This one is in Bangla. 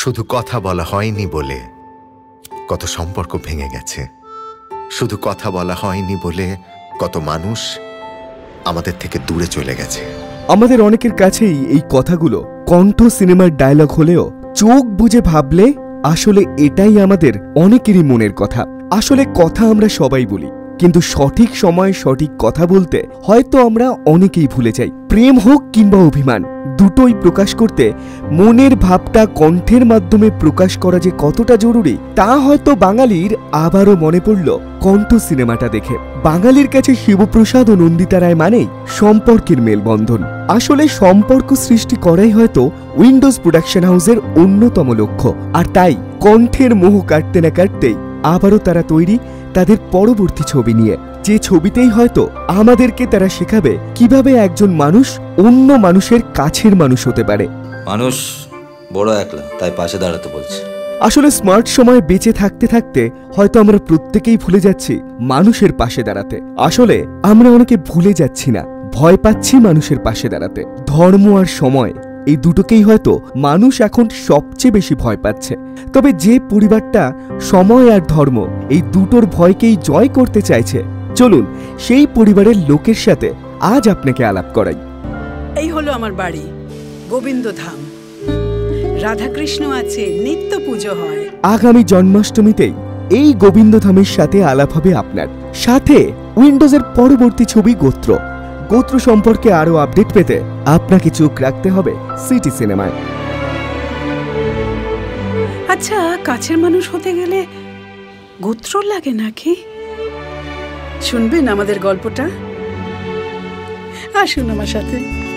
শুধু কথা বলা হয়নি বলে কত সম্পর্ক ভেঙে গেছে, শুধু কথা বলা হয়নি বলে কত মানুষ আমাদের থেকে দূরে চলে গেছে। আমাদের অনেকের কাছেই এই কথাগুলো কণ্ঠ সিনেমার ডায়লগ হলেও চোখ বুজে ভাবলে আসলে এটাই আমাদের অনেকেরই মনের কথা। আসলে কথা আমরা সবাই বলি, কিন্তু সঠিক সময়ে সঠিক কথা বলতে হয়তো আমরা অনেকেই ভুলে যাই। প্রেম হোক কিংবা অভিমান, দুটোই প্রকাশ করতে মনের ভাবটা কণ্ঠের মাধ্যমে প্রকাশ করা যে কতটা জরুরি তা হয়তো বাঙালির আবারও মনে পড়ল কণ্ঠ সিনেমাটা দেখে। বাঙালির কাছে শিবপ্রসাদ ও নন্দিতা রায় মানেই সম্পর্কের মেলবন্ধন। আসলে সম্পর্ক সৃষ্টি করাই হয়তো উইন্ডোজ প্রোডাকশন হাউসের অন্যতম লক্ষ্য। আর তাই কণ্ঠের মোহ কাটতে না কাটতেই আবারও তারা তৈরি তাদের পরবর্তী ছবি নিয়ে, যে ছবিতেই হয়তো আমাদেরকে তারা শেখাবে কিভাবে একজন মানুষ অন্য মানুষের কাছের মানুষ হতে পারে। মানুষ বড় একলা, তাই পাশে দাঁড়াতে বলছে। আসলে স্মার্ট সময়ে বেঁচে থাকতে থাকতে হয়তো আমরা প্রত্যেকেই ভুলে যাচ্ছি মানুষের পাশে দাঁড়াতে। আসলে আমরা অনেকে ভুলে যাচ্ছি না, ভয় পাচ্ছি মানুষের পাশে দাঁড়াতে। ধর্ম আর সময়, এই দুটোকেই হয়তো মানুষ এখন সবচেয়ে বেশি ভয় পাচ্ছে। তবে যে পরিবারটা সময় আর ধর্ম এই দুটোর ভয়কেই জয় করতে চাইছে, চলুন সেই পরিবারের লোকের সাথে আজ আপনাকে আলাপ করাই। এই হলো আমার বাড়ি, গোবিন্দধাম। রাধাকৃষ্ণ আছে, নিত্য পুজো হয়। আগামী জন্মাষ্টমীতেই এই গোবিন্দধামের সাথে আলাপ হবে আপনার। সাথে উইন্ডোজের পরবর্তী ছবি গোত্র। গোত্র সম্পর্কে আরো আপডেট পেতে আপনাকে চোখ রাখতে হবে সিটি সিনেমায়। আচ্ছা, কাছের মানুষ হতে গেলে গোত্র লাগে নাকি? শুনবেন আমাদের গল্পটা? আসুন আমার সাথে।